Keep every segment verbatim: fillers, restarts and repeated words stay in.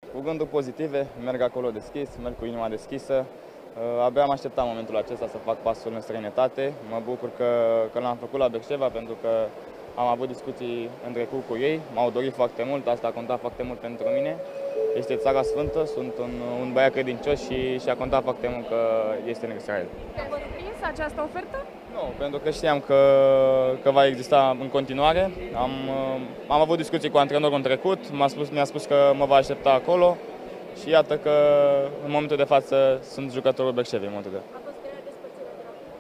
Cu gânduri pozitive, merg acolo deschis, merg cu inima deschisă. Abia am așteptat momentul acesta să fac pasul în străinătate. Mă bucur că, că l-am făcut la Beersheva pentru că am avut discuții în trecut cu ei. M-au dorit foarte mult, asta a contat foarte mult pentru mine. Este țara sfântă, sunt un, un băiat credincios și, și a contat foarte mult că este în Israel. Te-a surprins această ofertă? Nu, pentru că știam că, că va exista în continuare. Am, am avut discuții cu antrenorul în trecut, m-a spus, mi-a spus că mă va aștepta acolo și iată că în momentul de față sunt jucătorul Beershevei în momentul de. A fost grea despărțirea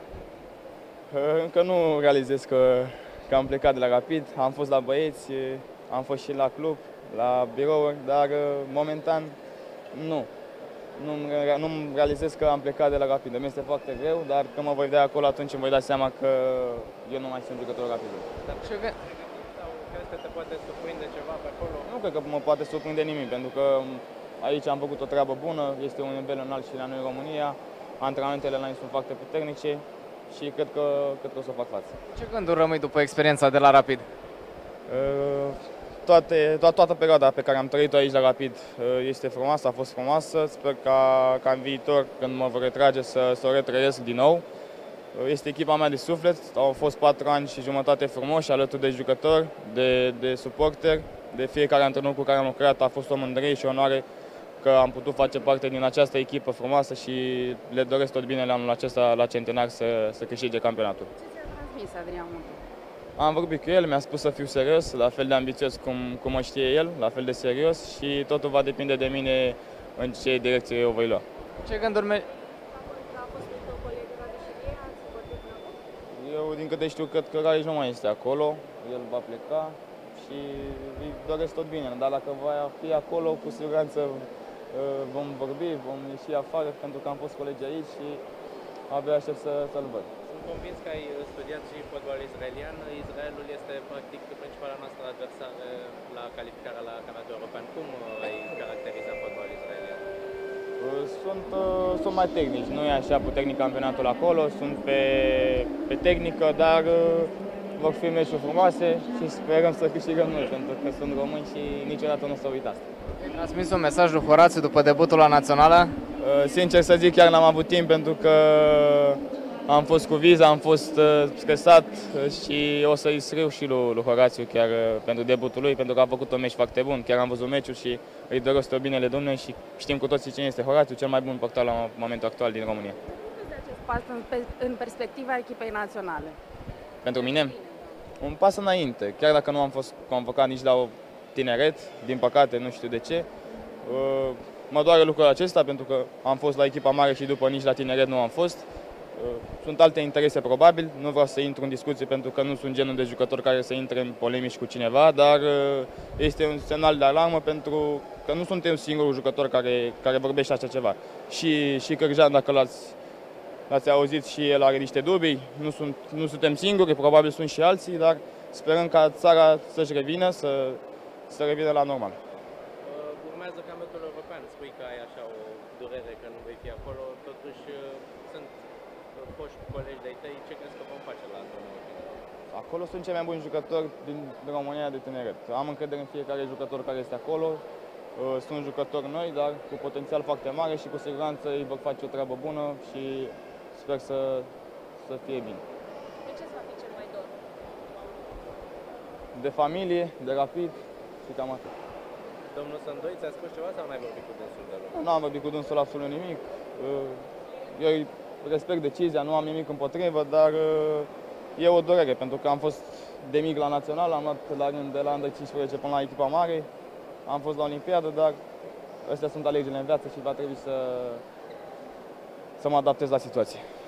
de Rapid? Încă nu realizez că, că am plecat de la Rapid, am fost la băieți, am fost și la club, la birouri, dar momentan nu. Nu-mi nu realizez că am plecat de la Rapid. Mi este foarte greu, dar când mă voi vedea acolo, atunci îmi voi da seama că eu nu mai sunt jucător Rapid. Dar ce crezi că te poate surprinde ceva pe acolo? Nu cred că mă poate surprinde nimic, pentru că aici am făcut o treabă bună, este un nivel înalt și la noi în România, antrenamentele la noi sunt foarte puternice și cred că, cred că o să fac față. Ce gânduri rămâi după experiența de la Rapid? Uh, Toate, toată, toată perioada pe care am trăit-o aici la Rapid este frumoasă, a fost frumoasă. Sper ca, ca în viitor, când mă voi retrage, să, să o retrăiesc din nou. Este echipa mea de suflet, au fost patru ani și jumătate frumoși alături de jucători, de, de suporteri, de fiecare antrenor cu care am lucrat. A fost o mândrie și onoare că am putut face parte din această echipă frumoasă și le doresc tot binele anul acesta la Centenar să, să câștige campionatul. Ce ți-a transmis Adrian Mutu? Am vorbit cu el, mi-a spus să fiu serios, la fel de ambițios cum, cum mă știe el, la fel de serios și totul va depinde de mine în ce direcție eu voi lua. Ce gânduri mergi? A fost o colegă la Deșirie, ați vorbit până acum? Eu, din câte știu, cred că Raiș nu mai este acolo, el va pleca și îi doresc tot bine, dar dacă va fi acolo, cu siguranță vom vorbi, vom ieși afară, pentru că am fost colegi aici și abia aștept să, să-l văd. Sunt convins că ai studiat și fotbal israelian. Israelul este practic principala noastră adversară la calificarea la campionatul european. Cum ai caracteriza fotbalul israelian? Sunt, sunt mai tehnici, nu e așa puternic campionatul acolo, sunt pe, pe tehnică, dar vor fi meciuri frumoase și sperăm să câștigăm noi, pentru că sunt români și niciodată nu o să uit asta. Ai transmis un mesaj lui Horațiu după debutul la Națională? Sincer să zic, chiar n-am avut timp, pentru că am fost cu viza, am fost uh, stresat și o să-i scriu și lui, lui Horațiu chiar uh, pentru debutul lui, pentru că a făcut un meci foarte bun. Chiar am văzut meciul și îi doresc tot binele Domnului și știm cu toții cine este Horațiu, cel mai bun portar la momentul actual din România. Cum vezi acest pas în, în perspectiva echipei naționale? Pentru mine? Un pas înainte, chiar dacă nu am fost convocat nici la o tineret, din păcate, nu știu de ce. Uh, mă doare lucrul acesta, pentru că am fost la echipa mare și după nici la tineret nu am fost. Sunt alte interese probabil, nu vreau să intru în discuții pentru că nu sunt genul de jucător care să intre în polemici cu cineva, dar este un semnal de alarmă pentru că nu suntem singurul jucător care, care vorbește așa ceva. Și, și Cârjan, dacă l-ați, l-ați auzit, și el are niște dubii, nu, sunt, nu suntem singuri, probabil sunt și alții, dar sperăm ca țara să-și revină, să, să revină la normal. Urmează campionatul european, spui că ai așa o durere că nu vei fi acolo, totuși sunt foști colegi de-ai tăi, ce crezi că vom face la turneul? Acolo sunt cei mai buni jucători din România de tineret. Am încredere în fiecare jucător care este acolo. Sunt jucători noi, dar cu potențial foarte mare și cu siguranță îi vor face o treabă bună și sper să, să fie bine. De ce îți va fi cel mai dor? De familie, de Rapid și cam atât. Domnul Sândoi ți-a spus ceva sau n-ai vorbit cu dânsul de lucru? Nu am vorbit cu dânsul absolut nimic. Eu respect decizia, nu am nimic împotrivă, dar e o durere, pentru că am fost de mic la național, am luat la rând de la under cincisprezece până la echipa mare, am fost la Olimpiadă, dar astea sunt alegerile în viață și va trebui să, să mă adaptez la situație.